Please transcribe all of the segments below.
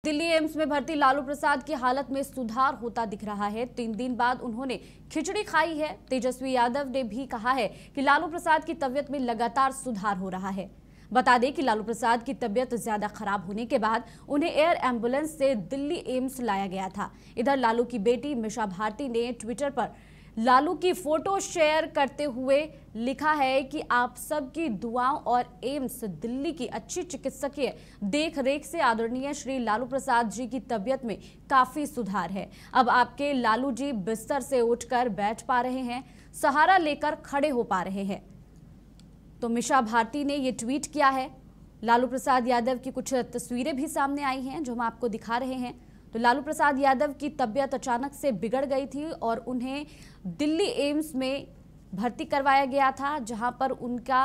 Delhi AIIMS में भर्ती लालू प्रसाद की हालत में सुधार होता दिख रहा है। 3 दिन बाद उन्होंने खिचड़ी खाई है। तेजस्वी यादव ने भी कहा है कि लालू प्रसाद की तबीयत में लगातार सुधार हो रहा है। बता दें कि लालू प्रसाद की तबीयत ज्यादा खराब होने के बाद उन्हें एयर एम्बुलेंस से दिल्ली एम्स लाया गया था। इधर लालू की बेटी मिशा भारती ने ट्विटर पर लालू की फोटो शेयर करते हुए लिखा है कि आप सबकी दुआओं और एम्स दिल्ली की अच्छी चिकित्सकीय देखरेख से आदरणीय श्री लालू प्रसाद जी की तबीयत में काफी सुधार है। अब आपके लालू जी बिस्तर से उठकर बैठ पा रहे हैं, सहारा लेकर खड़े हो पा रहे हैं। तो मिशा भारती ने ये ट्वीट किया है। लालू प्रसाद यादव की कुछ तस्वीरें भी सामने आई हैं जो हम आपको दिखा रहे हैं। तो लालू प्रसाद यादव की तबीयत अचानक से बिगड़ गई थी और उन्हें दिल्ली एम्स में भर्ती करवाया गया था, जहां पर उनका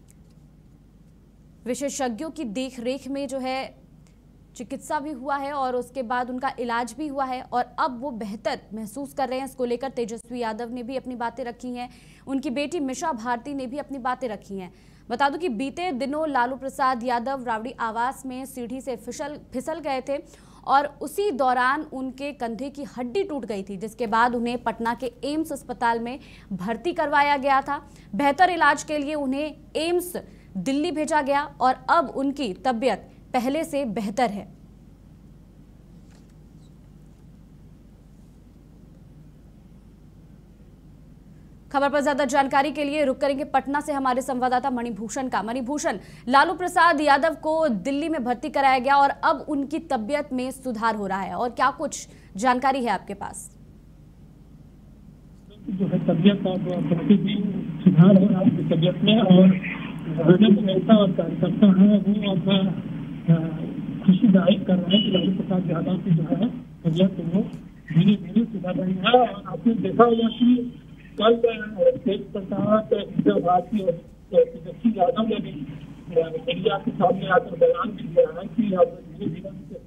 विशेषज्ञों की देखरेख में जो है चिकित्सा भी हुआ है और उसके बाद उनका इलाज भी हुआ है और अब वो बेहतर महसूस कर रहे हैं। इसको लेकर तेजस्वी यादव ने भी अपनी बातें रखी हैं, उनकी बेटी मिशा भारती ने भी अपनी बातें रखी हैं। बता दूं कि बीते दिनों लालू प्रसाद यादव रावड़ी आवास में सीढ़ी से फिसल गए थे और उसी दौरान उनके कंधे की हड्डी टूट गई थी, जिसके बाद उन्हें पटना के एम्स अस्पताल में भर्ती करवाया गया था। बेहतर इलाज के लिए उन्हें एम्स दिल्ली भेजा गया और अब उनकी तबीयत पहले से बेहतर है। खबर पर ज्यादा जानकारी के लिए रुक करेंगे पटना से हमारे संवाददाता मणिभूषण का। मणिभूषण, लालू प्रसाद यादव को दिल्ली में भर्ती कराया गया और अब उनकी तबीयत में सुधार हो रहा है और क्या कुछ जानकारी है आपके पास? जो है तबीयत का काफी सुधार हो रहा है तबीयत में और नेता और कार्यकर्ता है वो अब खुशी जाहिर कर रहे हैं कि लालू प्रसाद यादव की जो है तबीयत वो धीरे धीरे सुधार रही है। और आपने देखा होगा कि कल तेज प्रताप भारती और तेजस्वी यादव ने भी मीडिया के सामने आकर बयान भी दिया है कि अब धीरे धीरे।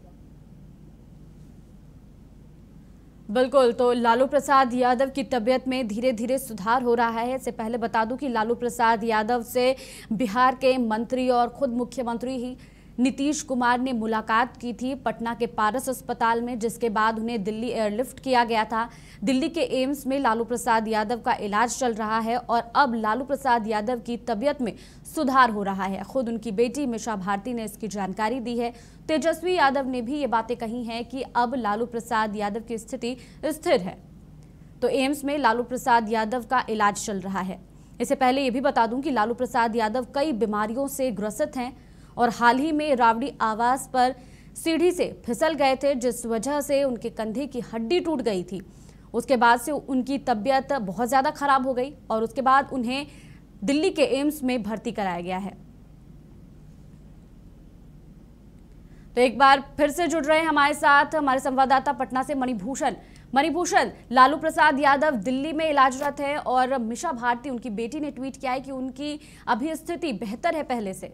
बिल्कुल, तो लालू प्रसाद यादव की तबीयत में धीरे धीरे सुधार हो रहा है। इससे पहले बता दूं कि लालू प्रसाद यादव से बिहार के मंत्री और खुद मुख्यमंत्री ही नीतीश कुमार ने मुलाकात की थी पटना के पारस अस्पताल में, जिसके बाद उन्हें दिल्ली एयरलिफ्ट किया गया था। दिल्ली के एम्स में लालू प्रसाद यादव का इलाज चल रहा है और अब लालू प्रसाद यादव की तबीयत में सुधार हो रहा है। खुद उनकी बेटी मिशा भारती ने इसकी जानकारी दी है। तेजस्वी यादव ने भी ये बातें कही हैं कि अब लालू प्रसाद यादव की स्थिति स्थिर है। तो एम्स में लालू प्रसाद यादव का इलाज चल रहा है। इससे पहले ये भी बता दूं कि लालू प्रसाद यादव कई बीमारियों से ग्रसित हैं और हाल ही में रावड़ी आवास पर सीढ़ी से फिसल गए थे, जिस वजह से उनके कंधे की हड्डी टूट गई थी। उसके बाद से उनकी तबीयत बहुत ज़्यादा खराब हो गई और उसके बाद उन्हें दिल्ली के एम्स में भर्ती कराया गया है। तो एक बार फिर से जुड़ रहे हैं हमारे साथ हमारे संवाददाता पटना से मणिभूषण, लालू प्रसाद यादव दिल्ली में इलाजरत है और मिशा भारती उनकी बेटी ने ट्वीट किया है कि उनकी अभी स्थिति बेहतर है पहले से।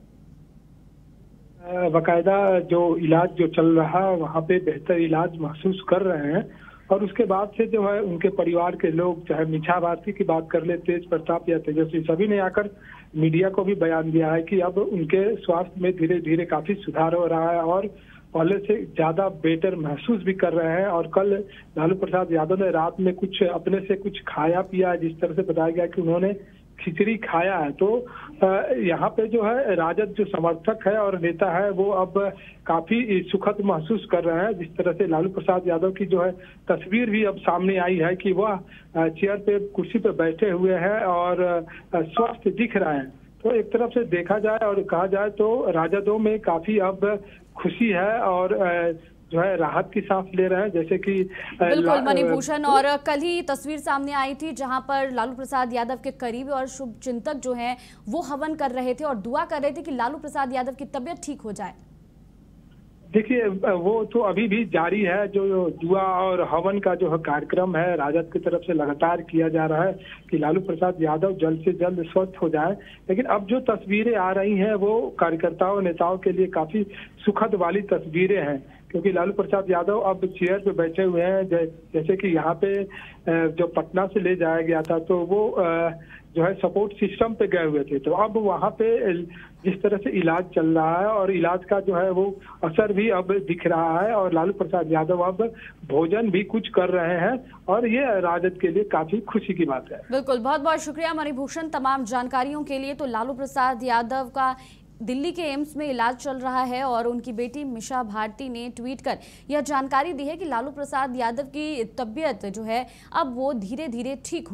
बाकायदा जो इलाज जो चल रहा है वहाँ पे बेहतर इलाज महसूस कर रहे हैं और उसके बाद से जो है उनके परिवार के लोग, चाहे मिशा भारती की बात कर ले, तेज प्रताप या तेजस्वी, सभी ने आकर मीडिया को भी बयान दिया है कि अब उनके स्वास्थ्य में धीरे धीरे काफी सुधार हो रहा है और पहले से ज्यादा बेटर महसूस भी कर रहे हैं। और कल लालू प्रसाद यादव ने रात में कुछ अपने से कुछ खाया पिया, जिस तरह से बताया गया कि उन्होंने खिचड़ी खाया है। तो यहाँ पे जो है राजद जो समर्थक है और नेता है वो अब काफी सुखद महसूस कर रहे हैं। जिस तरह से लालू प्रसाद यादव की जो है तस्वीर भी अब सामने आई है कि वह चेयर पे, कुर्सी पे बैठे हुए हैं और स्वस्थ दिख रहे हैं। तो एक तरफ से देखा जाए और कहा जाए तो राजदों में काफी अब खुशी है और जो है राहत की सांस ले रहे हैं। जैसे कि बिल्कुल मणिभूषण, और कल ही तस्वीर सामने आई थी जहां पर लालू प्रसाद यादव के करीबी और शुभ चिंतक जो हैं वो हवन कर रहे थे और दुआ कर रहे थे कि लालू प्रसाद यादव की तबीयत ठीक हो जाए। देखिए वो तो अभी भी जारी है, जो दुआ और हवन का जो है कार्यक्रम है राजद की तरफ से लगातार किया जा रहा है कि लालू प्रसाद यादव जल्द से जल्द स्वस्थ हो जाए। लेकिन अब जो तस्वीरें आ रही हैं वो कार्यकर्ताओं नेताओं के लिए काफी सुखद वाली तस्वीरें हैं क्योंकि लालू प्रसाद यादव अब चेयर पे बैठे हुए हैं। जैसे कि यहाँ पे जो पटना से ले जाया गया था तो वो जो है सपोर्ट सिस्टम पे गए हुए थे, तो अब वहाँ पे जिस तरह से इलाज चल रहा है और इलाज का जो है वो असर भी अब दिख रहा है और लालू प्रसाद यादव अब भोजन भी कुछ कर रहे हैं और ये राजद के लिए काफी खुशी की बात है। बिल्कुल, बहुत बहुत शुक्रिया मणिभूषण तमाम जानकारियों के लिए। तो लालू प्रसाद यादव का दिल्ली के एम्स में इलाज चल रहा है और उनकी बेटी मिशा भारती ने ट्वीट कर यह जानकारी दी है कि लालू प्रसाद यादव की तबीयत जो है अब वो धीरे धीरे ठीक